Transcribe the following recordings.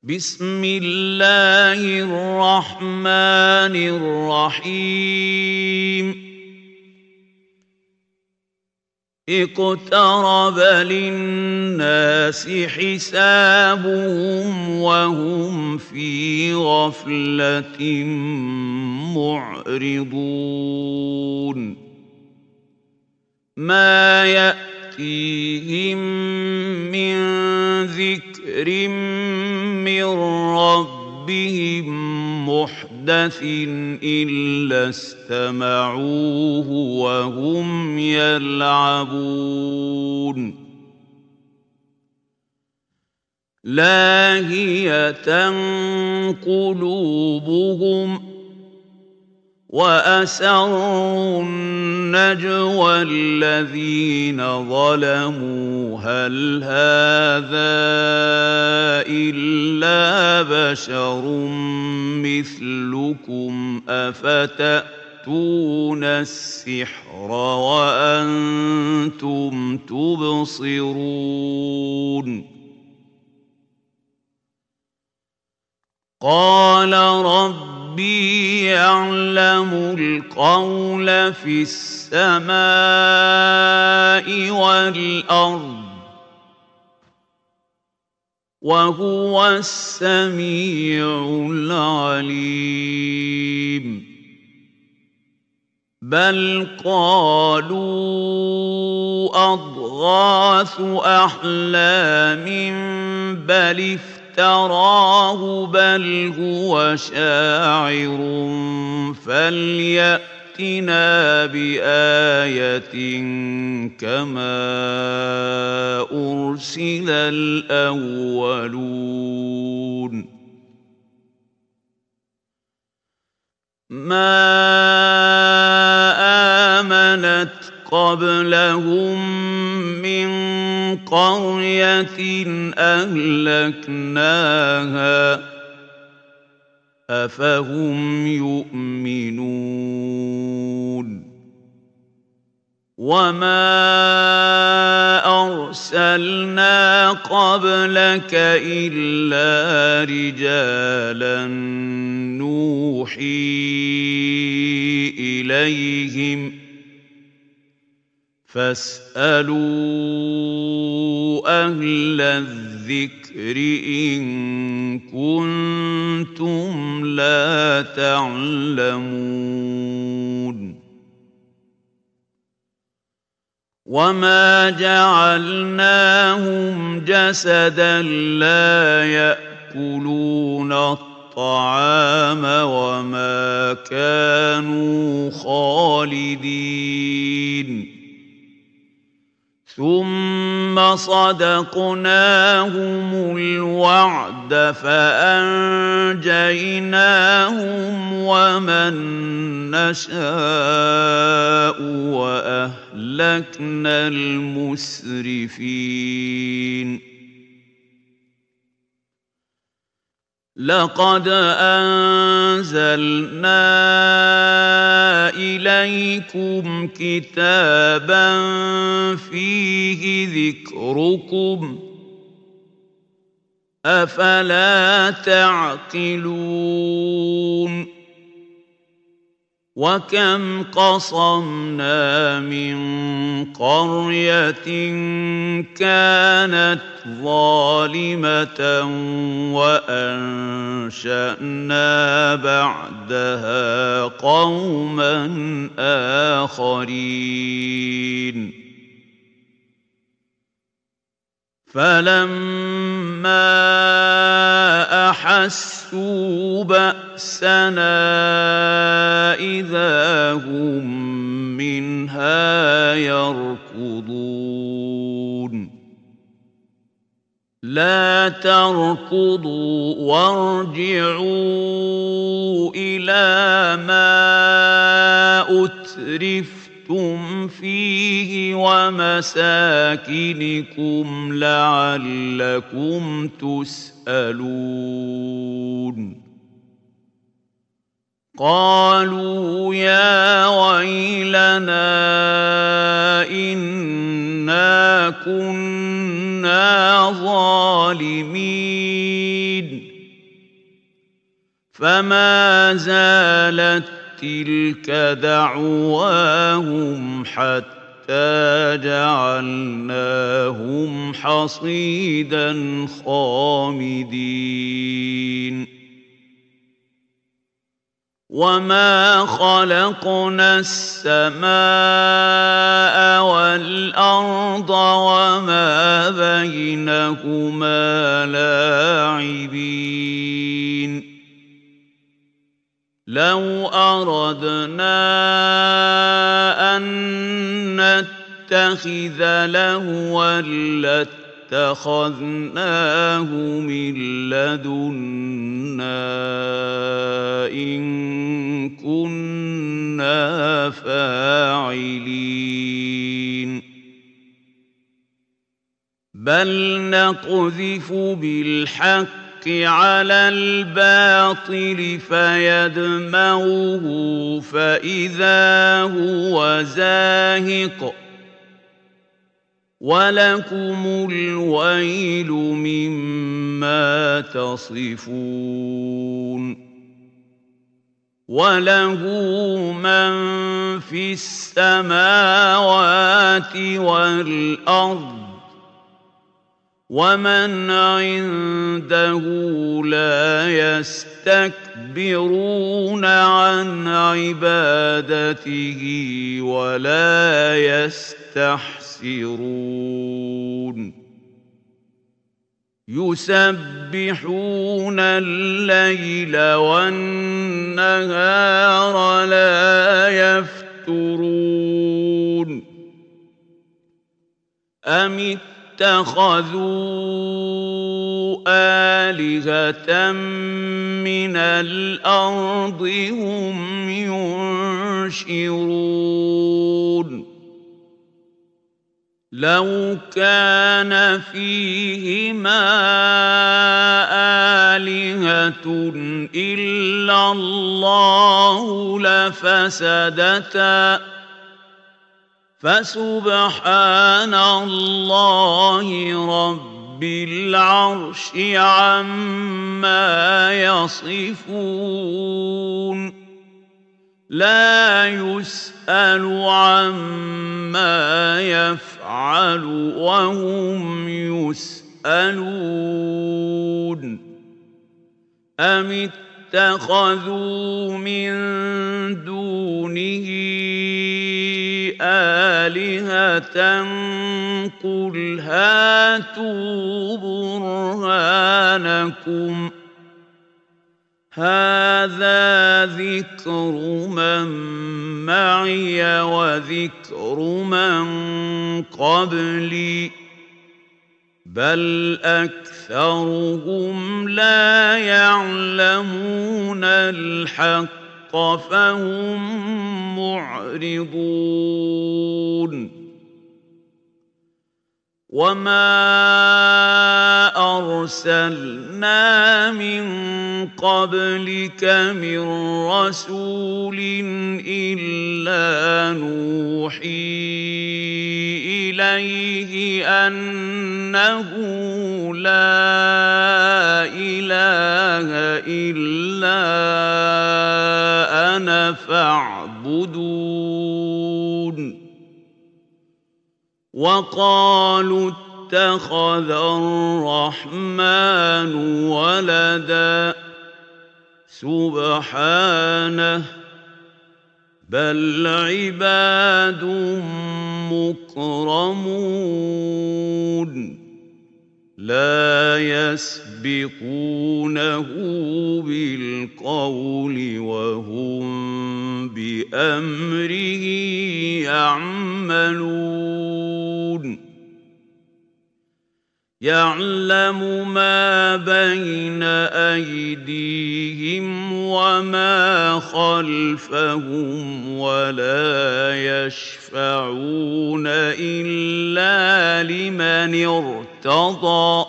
بسم الله الرحمن الرحيم اقترب للناس حسابهم وهم في غفلة معرضون ما يأتيهم من ذكر من ربهم محدث إلا استمعوه وهم يلعبون لاهية قلوبهم وأسروا النجوى الذين ظلموا هل هذا إلا بشر مثلكم أفتأتون السحر وأنتم تبصرون قال ربي يعلم القول في السماء والأرض وهو السميع العليم بل قالوا أضغاث أحلام بل افتراه بل هو شاعر فليأتنا بآية كما أرسل الأولون ما آمنت قبلهم من قرية أهلكناها أفهم يؤمنون وما أرسلنا قبلك إلا رجالا نوحي إليهم فاسألوا أهل الذكر إن كنتم لا تعلمون وما جعلناهم جسدا لا يأكلون الطعام وما كانوا خالدين ثم صدقناهم الوعد فأنجيناهم ومن نشاء وأهلكنا المسرفين لقد أنزلنا إليكم كتابا فيه ذكركم أفلا تعقلون وكم قصمنا من قرية كانت ظالمة وأنشأنا بعدها قوما آخرين فلما أحسوا بأسنا إذا هم منها يركضون لا تركضوا وارجعوا إلى ما أترفتم فيه ومساكنكم لعلكم تسألون قالوا يا ويلنا إنا كنا ظالمين فما زالت تلك دعواهم حتى جعلناهم حصيدا خامدين وما خلقنا السماء والأرض وما بينهما لاعبين لو أردنا أن نتخذ لهوا لاتخذناه من لدنا إن كنا فاعلين بل نقذف بالحق على الباطل فيدمغه فإذا هو زاهق ولكم الويل مما تصفون وله من في السماوات والأرض ومن عنده لا يستكبرون عن عبادته ولا يستحسرون يسبحون الليل والنهار لا يفترون أم اتخذوا آلهة من الأرض هم ينشرون لو كان فيهما آلهة إلا الله لفسدتا فسبحان الله رب العرش عما يصفون لا يسأل عما يفعل وهم يسألون أم اتخذوا من دونه آلهة قل هاتوا برهانكم هذا ذكر من معي وذكر من قبلي بل أكثرهم لا يعلمون الحق فهم معرضون وما أرسلنا من قبلك من رسول إلا نوحي إليه أنه لا إله إلا أنا فاعبدون وقالوا اتخذ الرحمن ولدا سبحانه بل عباد مكرمون لا يسبقونه بالقول وهم بأمره يعملون يعلم ما بين أيديهم وما خلفهم ولا يشفعون إلا لمن ارتضى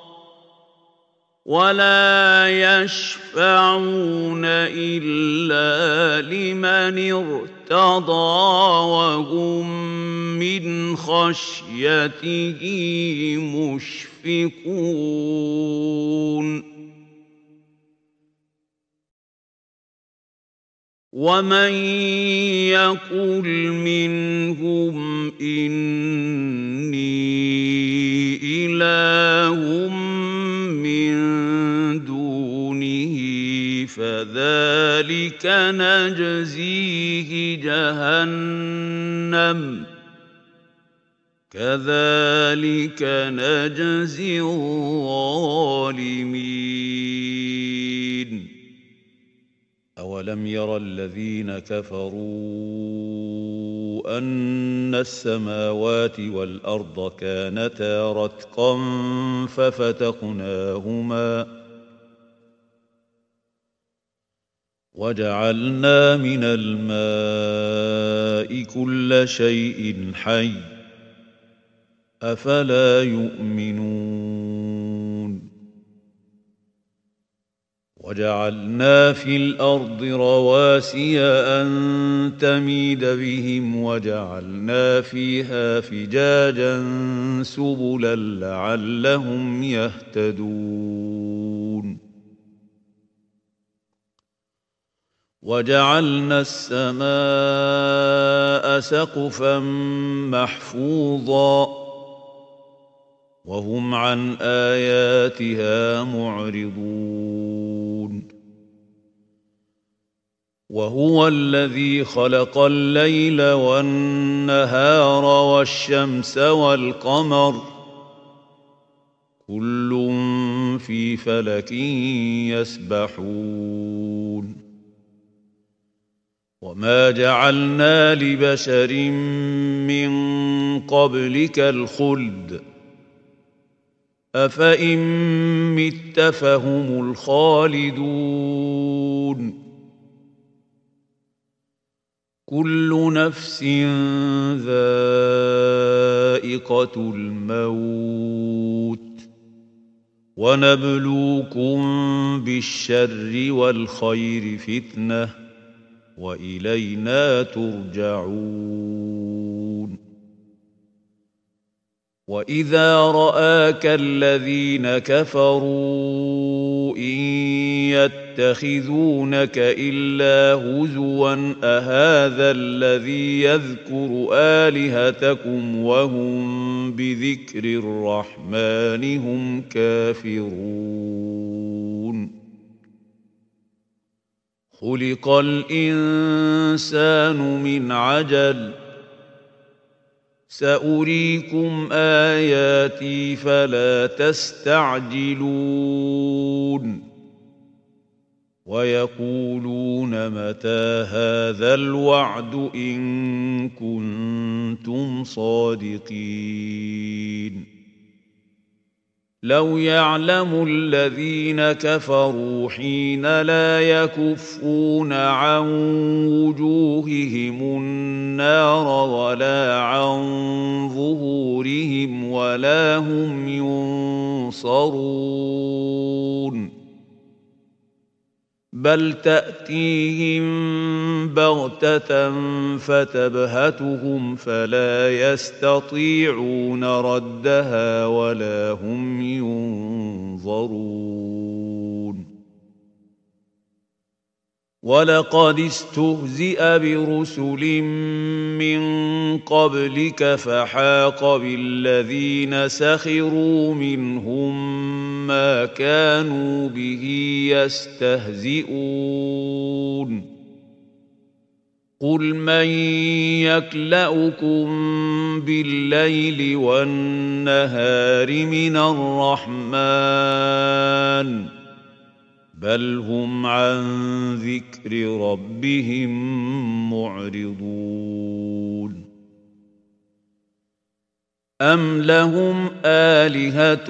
وهم من خشيته مشفقون ومن يقل منهم إني إله من دونه فذلك نجزيه جهنم كذلك نجزي الظالمين. أولم ير الذين كفروا أن السماوات والأرض كانتا رتقا ففتقناهما وجعلنا من الماء كل شيء حي أفلا يؤمنون وجعلنا في الأرض رواسي أن تميد بهم وجعلنا فيها فجاجا سبلا لعلهم يهتدون وجعلنا السماء سقفا محفوظا وهم عن آياتها معرضون وهو الذي خلق الليل والنهار والشمس والقمر كل في فلك يسبحون وما جعلنا لبشر من قبلك الخلد أفإن مت فهم الخالدون كل نفس ذائقة الموت ونبلوكم بالشر والخير فتنة وإلينا ترجعون وإذا رآك الذين كفروا إن يتخذونك إلا هزوا أهذا الذي يذكر آلهتكم وهم بذكر الرحمن هم كافرون خلق الإنسان من عجل سأريكم آياتي فلا تستعجلون ويقولون متى هذا الوعد إن كنتم صادقين لو يعلم الذين كفروا حين لا يكفون عن وجوههم النار ولا عن ظهورهم ولا هم ينصرون بل تأتيهم بغتة فتبهتهم فلا يستطيعون ردها ولا هم ينظرون ولقد استهزئ برسل من قبلك فحاق بالذين سخروا منهم ما كانوا به يستهزئون قل من يكلؤكم بالليل والنهار من الرحمن بل هم عن ذكر ربهم معرضون أم لهم آلهة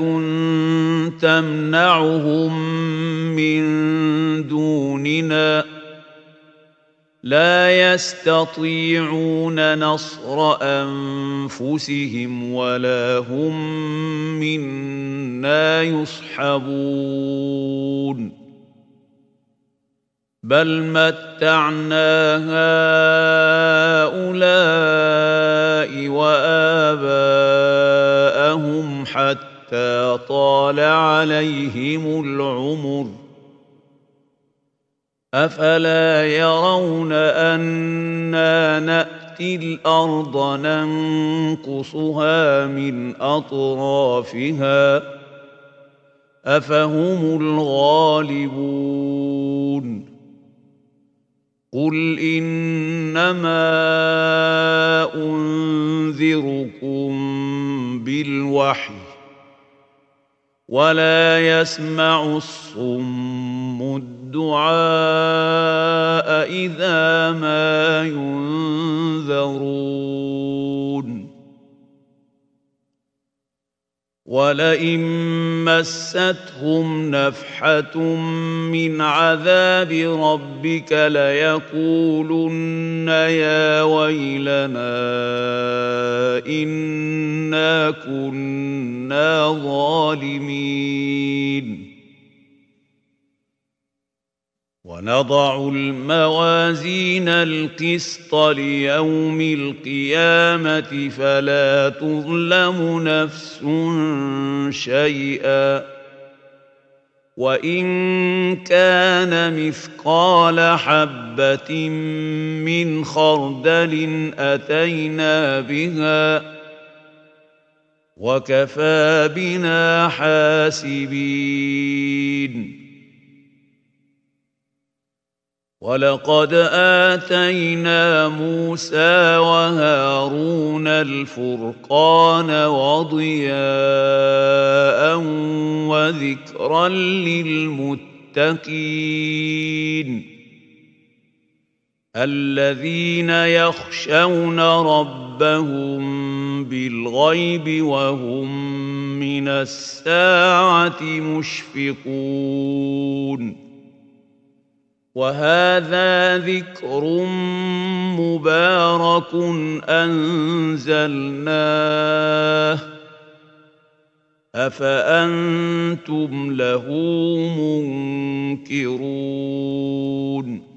تمنعهم من دوننا لا يستطيعون نصر أنفسهم ولا هم منا يصحبون بل متعنا هؤلاء وآباءهم حتى طال عليهم العمر أفلا يرون أنا نأتي الأرض ننقصها من أطرافها أفهم الغالبون قل إنما أنذركم بالوحي ولا يسمع الصم الدعاء إذا ما ينذرون ولئن مستهم نفحة من عذاب ربك ليقولن يا ويلنا إنا كنا ظالمين ونضع الموازين القسط ليوم القيامة فلا تظلم نفس شيئا وإن كان مثقال حبة من خردل أتينا بها وكفى بنا حاسبين ولقد آتينا موسى وهارون الفرقان وضياء وذكرا للمتقين الذين يخشون ربهم بالغيب وهم من الساعة مشفقون وهذا ذكر مبارك أنزلناه أفأنتم له منكرون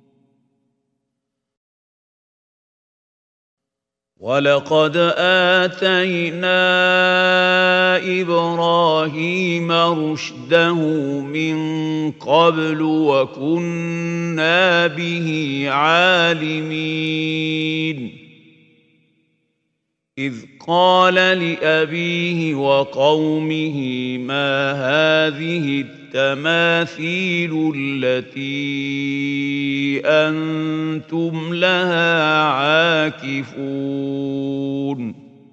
ولقد آتينا إبراهيم رشده من قبل وكنا به عالمين إذ قال لأبيه وقومه ما هذه التماثيل التي أنتم لها عاكفون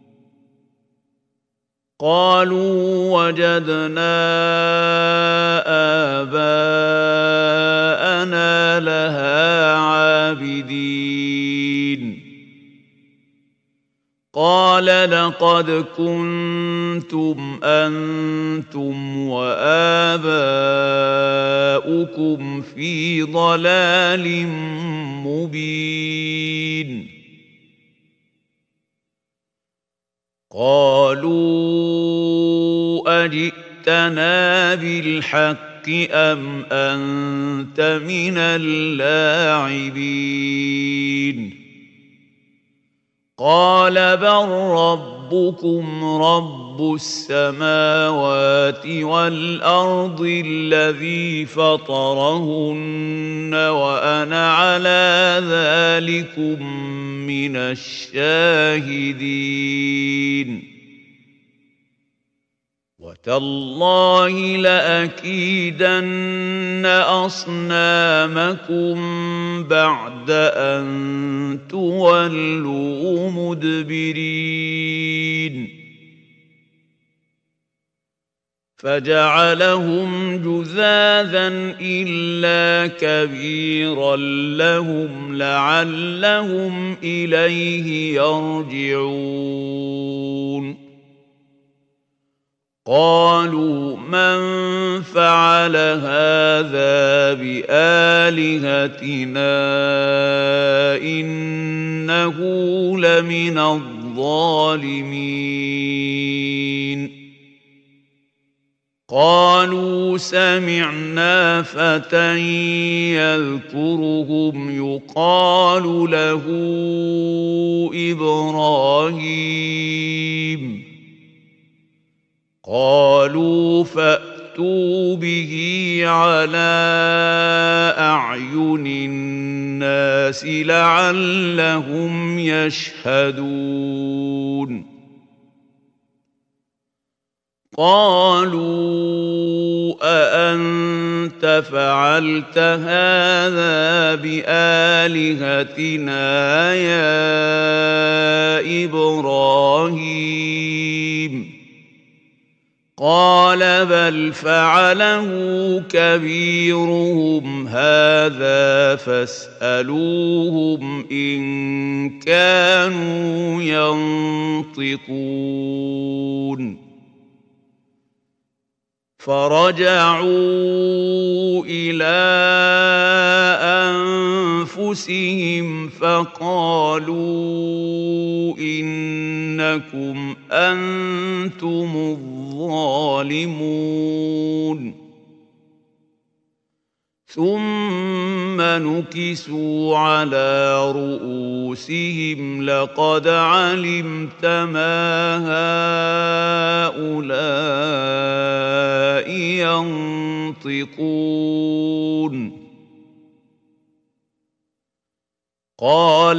قالوا وجدنا آباءنا لها عابدين قال لقد كنتم أنتم وآباؤكم في ضلال مبين قالوا أجئتنا بالحق أم أنت من اللاعبين قال بل ربكم رب السماوات والأرض الذي فطرهن وأنا على ذلكم من الشاهدين وتالله لأكيدن أصنامكم بعد أن تولوا مدبرين فجعلهم جذاذا إلا كبيرا لهم لعلهم إليه يرجعون قالوا من فعل هذا بآلهتنا إنه لمن الظالمين قالوا سمعنا فتى يذكرهم يقال له إبراهيم قالوا فأتوا فأتوا به على أعين الناس لعلهم يشهدون قالوا أأنت فعلت هذا بآلهتنا يا إبراهيم قال بل فعله كبيرهم هذا فاسألوهم إن كانوا ينطقون فرجعوا إلى أنفسهم فقالوا إنكم أنتم الظالمون ثم نكسوا على رؤوسهم لقد علمت ما هؤلاء ينطقون قال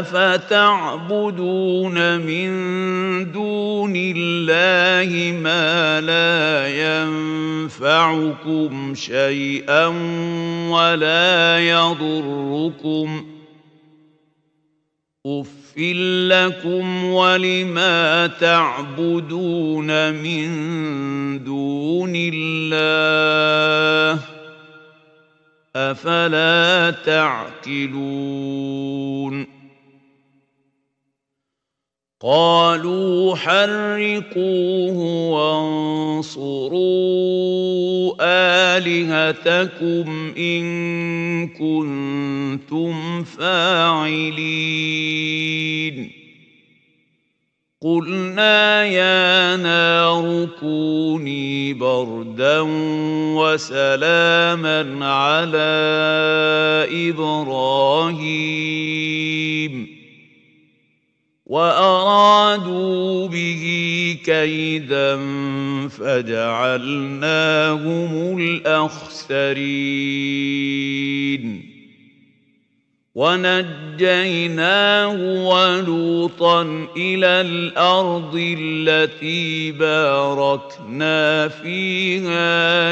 أفتعبدون من دون الله ما لا ينفعكم شيئا ولا يضركم أف لكم ولما تعبدون من دون الله أفلا تعقلون قالوا حرقوه وانصروا آلهتكم إن كنتم فاعلين قلنا يا نار كوني بردا وسلاما على إبراهيم وأرادوا به كيدا فجعلناهم الأخسرين ونجيناه ولوطا إلى الأرض التي باركنا فيها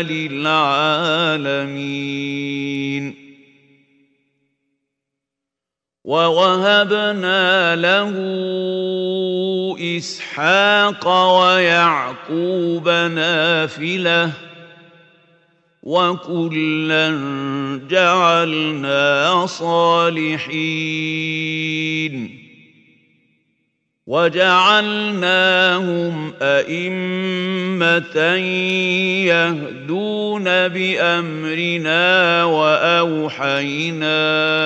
للعالمين ووهبنا له إسحاق ويعقوب نافلة وكلا جعلنا صالحين وجعلناهم أئمة يهدون بأمرنا وأوحينا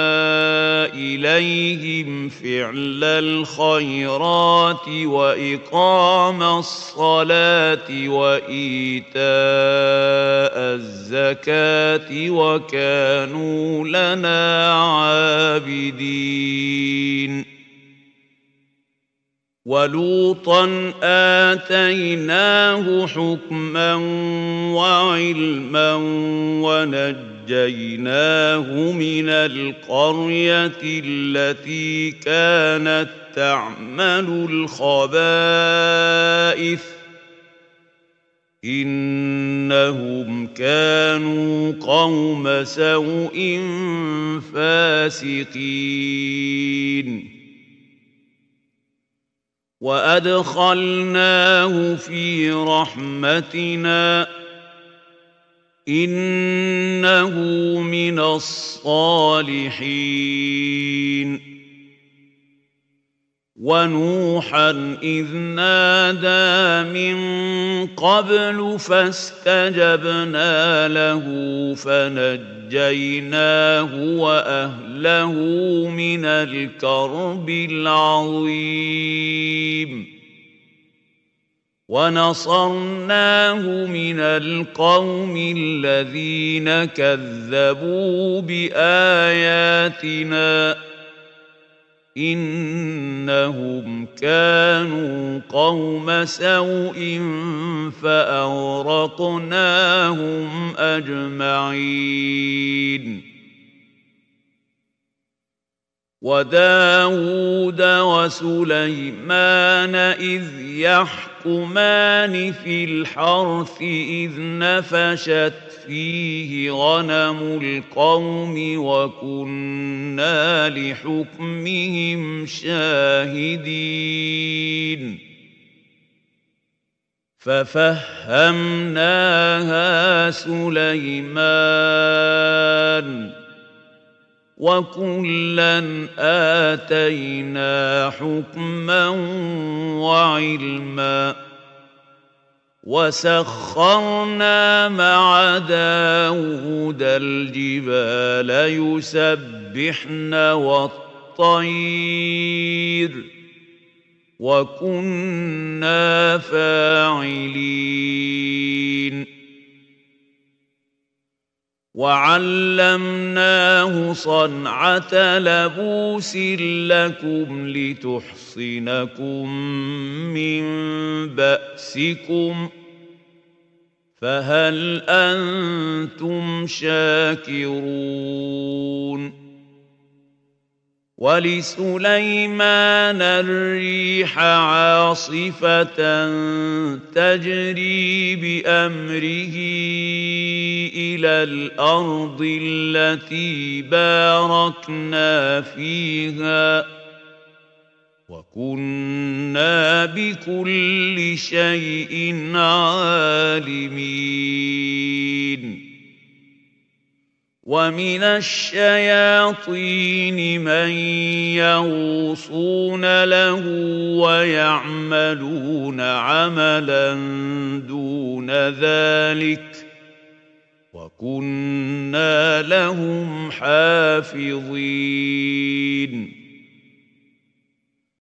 إليهم فعل الخيرات وإقام الصلاة وإيتاء الزكاة وكانوا لنا عابدين ولوطا آتيناه حكما وعلما ونجيناه من القرية التي كانت تعمل الخبائث إنهم كانوا قوم سوء فاسقين وأدخلناه في رحمتنا إنه من الصالحين ونوحا إذ نادى من قبل فاستجبنا له فنجيناه وأهله من الكرب العظيم ونصرناه من القوم الذين كذبوا بآياتنا إنهم كانوا قوم سوء فأغرقناهم أجمعين. وداود وسليمان إذ يحكمان في الحرث إذ نفشت فيه غنم القوم وكنا لحكمهم شاهدين. ففهمناها سليمان وكلا آتينا حكما وعلما وسخرنا مع داود الجبال يسبحن والطير وكنا فاعلين. وعلمناه صنعة لبوس لكم لتحصنكم من بأسكم فهل أنتم شاكرون؟ ولسليمان الريح عاصفة تجري بأمره إلى الأرض التي باركنا فيها وكنا بكل شيء عالمين. ومن الشياطين من يغوصون له ويعملون عملا دون ذلك وكنا لهم حافظين.